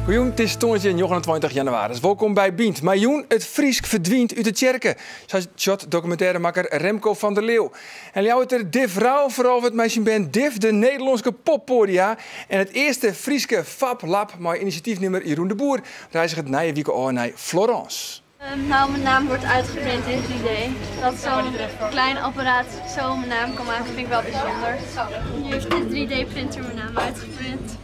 Miljoen, het is tongersdag 29 januari. Dus welkom bij Bient. Miljoen, het Friesk verdwijnt uit de tjerken. Zoals documentairemaker Remco van der Leeuw. En jou het er Div Rauw, vooral wat meisje bent Div, de Nederlandse poppodia. En het eerste Frieske Fab Lab, met initiatiefnemer Jeroen de Boer, reizen het na week naar Florence. Mijn naam wordt uitgeprint in 3D. Dat zo'n klein apparaat zo mijn naam kan maken, vind ik wel bijzonder. Nu heeft de 3D-printer mijn naam uitgeprint.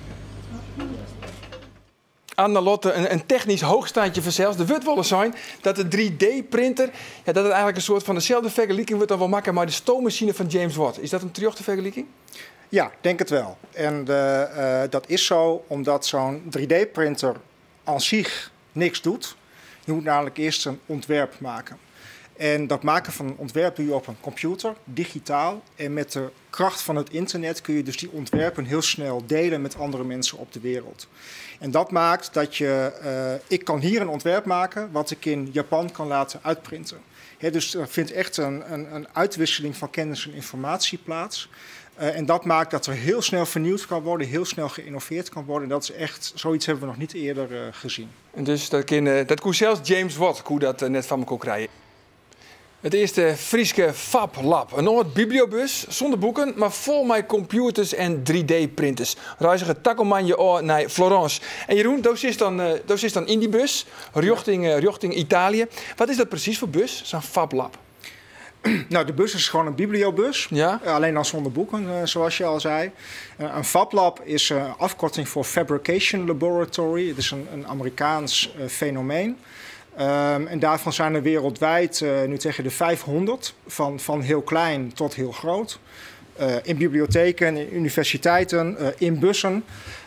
Anna Lotte, een technisch hoogstaandje vanzelfs. De wordt wel eens zijn dat de 3D-printer, dat het eigenlijk een soort van dezelfde vergelijking wordt dan wel maken maar de stoommachine van James Watt. Is dat een terugte vergelijking? Ja, denk het wel. En dat is zo omdat zo'n 3D-printer aan zich niks doet. Je moet namelijk eerst een ontwerp maken. En dat maken van een ontwerp doe je op een computer, digitaal. En met de kracht van het internet kun je dus die ontwerpen heel snel delen met andere mensen op de wereld. En dat maakt dat ik kan hier een ontwerp maken wat ik in Japan kan laten uitprinten. Dus er vindt echt een uitwisseling van kennis en informatie plaats. En dat maakt dat er heel snel vernieuwd kan worden, heel snel geïnnoveerd kan worden. En dat is echt, zoiets hebben we nog niet eerder gezien. En dus dat kon zelfs James Watt dat net van me kon krijgen. Het eerste Frieske Fab Lab. Een oud bibliobus zonder boeken, maar vol met computers en 3D-printers. Reizigen Takomanje naar Florence. En Jeroen, dat is dan in die bus, richting Italië. Wat is dat precies voor bus, zo'n Fab Lab? Nou, de bus is gewoon een bibliobus, ja? Alleen dan zonder boeken, zoals je al zei. Een Fab Lab is een afkorting voor Fabrication Laboratory. Het is een Amerikaans fenomeen. En daarvan zijn er wereldwijd nu tegen de 500, van heel klein tot heel groot. In bibliotheken, in universiteiten, in bussen.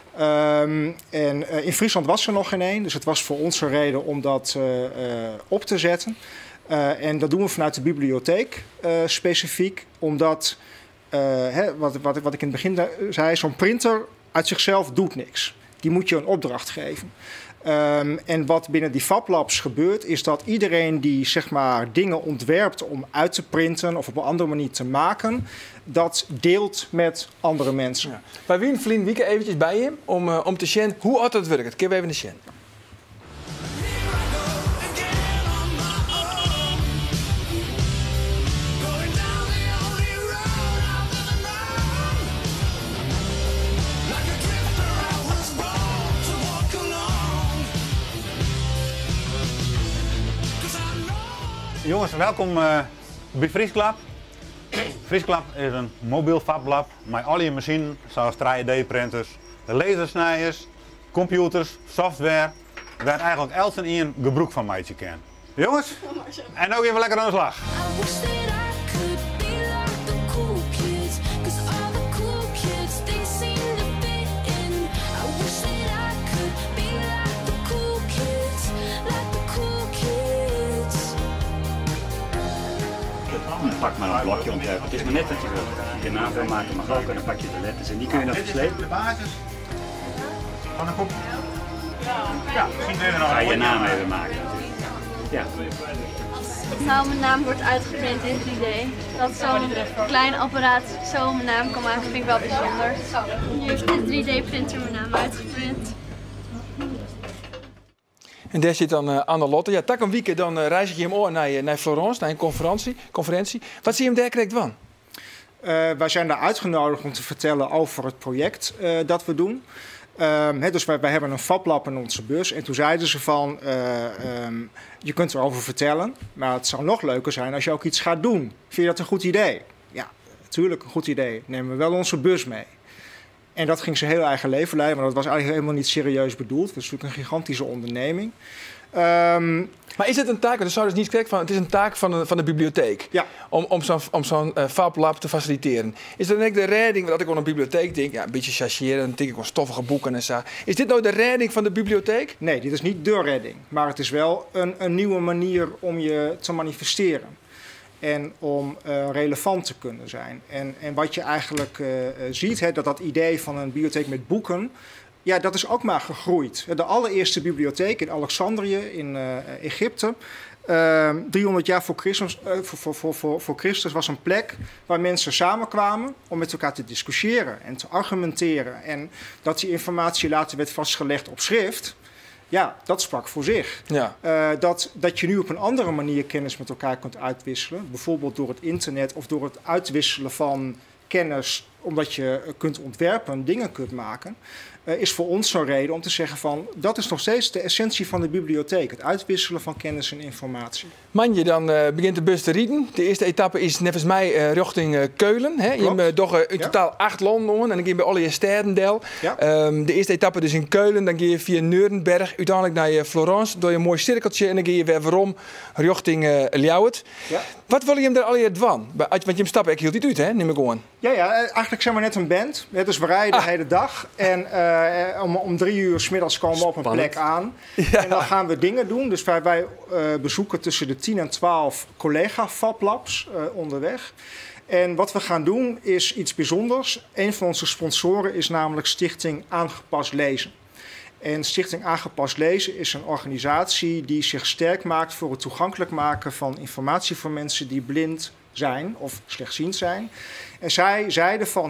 In Friesland was er nog geen één, dus het was voor ons een reden om dat op te zetten. En dat doen we vanuit de bibliotheek specifiek, omdat, wat ik in het begin zei, zo'n printer uit zichzelf doet niks. Die moet je een opdracht geven. En wat binnen die Fab Labs gebeurt, is dat iedereen die zeg maar dingen ontwerpt om uit te printen of op een andere manier te maken, dat deelt met andere mensen. Ja. Bij Wien vliegen Wieke eventjes bij hem om te zien hoe hard het werkt. Kunnen we even de zien. Jongens, welkom bij Friesklab. Friesklab is een mobiel Fab Lab met al je machines zoals 3D-printers, lasersnijers, computers, software, waar eigenlijk elk en een gebruik van maatje kan. Jongens, en ook even lekker aan de slag. Pak maar een blokje ontwerp. Het is maar net dat je naam wil maken, mag ook. En dan pak je de letters en die kun je dan verslepen. De basis van een kop. Ja, misschien wil je nog ga je naam even maken natuurlijk. Ja. Nou, mijn naam wordt uitgeprint in 3D. Dat zo'n klein apparaat zo mijn naam kan maken, vind ik wel bijzonder. Nu heeft de 3D-printer mijn naam uitgeprint. En daar zit dan Anna Lotte. Ja, tak een week dan reis ik hem naar Florence, naar een conferentie. Wat zie je hem daar krijgt van? Wij zijn daar uitgenodigd om te vertellen over het project dat we doen. Dus wij hebben een Fab Lab in onze bus. En toen zeiden ze van, je kunt erover vertellen, maar het zou nog leuker zijn als je ook iets gaat doen. Vind je dat een goed idee? Ja, natuurlijk een goed idee. Nemen we wel onze bus mee. En dat ging zijn heel eigen leven leiden, maar dat was eigenlijk helemaal niet serieus bedoeld. Het is natuurlijk een gigantische onderneming. Maar is het een taak, dat zou dus niet correct van, het is een taak van de bibliotheek, ja, om zo'n Fab Lab te faciliteren. Is dat dan de redding, dat ik aan een bibliotheek denk, ja, een beetje chargeren, dan denk ik aan stoffige boeken en zo. Is dit nou de redding van de bibliotheek? Nee, dit is niet de redding, maar het is wel een nieuwe manier om je te manifesteren. En om relevant te kunnen zijn. En wat je eigenlijk ziet, dat idee van een bibliotheek met boeken, ja, dat is ook maar gegroeid. De allereerste bibliotheek in Alexandrië in Egypte, 300 jaar voor Christus was een plek waar mensen samenkwamen om met elkaar te discussiëren en te argumenteren. En dat die informatie later werd vastgelegd op schrift, Ja, dat sprak voor zich. Ja. Dat je nu op een andere manier kennis met elkaar kunt uitwisselen. Bijvoorbeeld door het internet of door het uitwisselen van kennis, omdat je kunt ontwerpen, dingen kunt maken, is voor ons zo'n reden om te zeggen van, dat is nog steeds de essentie van de bibliotheek. Het uitwisselen van kennis en informatie. Manje, dan begint de bus te rieden. De eerste etappe is nevens mij richting Keulen. Hè? Je hebt toch in totaal 8 landen en dan ga je bij alle steden deel. Ja. De eerste etappe dus in Keulen, dan ga je via Nuremberg uiteindelijk naar Florence. Door je een mooi cirkeltje en dan ga je weer waarom richting Ljouwert. Ja. Wat wil je hem daar al je doen? Want je hem stappen, ik hield niet uit, hè? Neem ik gewoon. Ja, eigenlijk zijn we net een band. Dus we rijden de hele dag. En om 3 uur 's middags komen we op een plek aan. Ja. En dan gaan we dingen doen. Dus wij bezoeken tussen de 10 en 12 collega-fablabs onderweg. En wat we gaan doen is iets bijzonders. Een van onze sponsoren is namelijk Stichting Aangepast Lezen. En Stichting Aangepast Lezen is een organisatie die zich sterk maakt voor het toegankelijk maken van informatie voor mensen die blind zijn of slechtziend zijn. En zij zeiden van,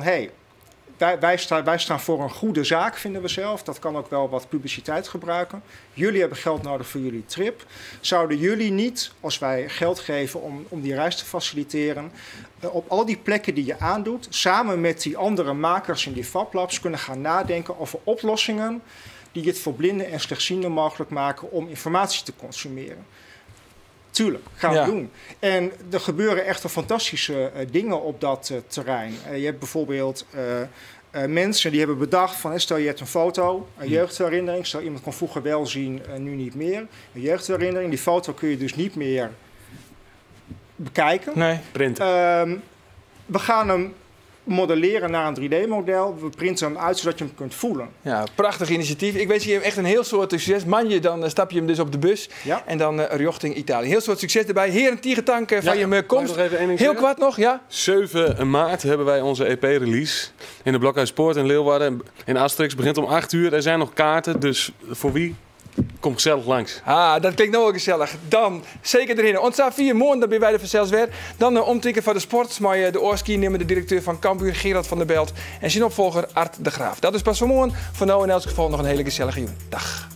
wij staan voor een goede zaak, vinden we zelf. Dat kan ook wel wat publiciteit gebruiken. Jullie hebben geld nodig voor jullie trip. Zouden jullie niet, als wij geld geven om die reis te faciliteren, op al die plekken die je aandoet, samen met die andere makers in die fablabs kunnen gaan nadenken over oplossingen die het voor blinden en slechtzienden mogelijk maken om informatie te consumeren. Tuurlijk, gaan we doen. En er gebeuren echt fantastische dingen op dat terrein. Je hebt bijvoorbeeld mensen die hebben bedacht van, stel je hebt een foto, een jeugdherinnering. Stel iemand kon vroeger wel zien, nu niet meer. Een jeugdherinnering, die foto kun je dus niet meer bekijken. Nee, printen. We gaan hem modelleren naar een 3D-model. We printen hem uit zodat je hem kunt voelen. Ja, prachtig initiatief. Ik wens je echt een heel soort succes. Manje, dan stap je hem dus op de bus. Ja. En dan richting Italië. Heel soort succes erbij. Heren, tierentank van je komst. Nog even één ding heel kwart nog, ja? 7 maart hebben wij onze EP-release in de Blokhuis Poort in Leeuwarden. In Asterix begint om 8 uur. Er zijn nog kaarten, dus voor wie? Kom gezellig langs. Dat klinkt nou wel gezellig. Dan zeker erin. Ontstaat 4 maanden, dan ben wij er vanzelfs weer. Dan omtrekken van de sport. Maar de oorski nemen de directeur van Cambuur, Gerard van der Belt. En zijn opvolger Art de Graaf. Dat is pas voor morgen. Voor nu in elk geval nog een hele gezellige jongen. Dag.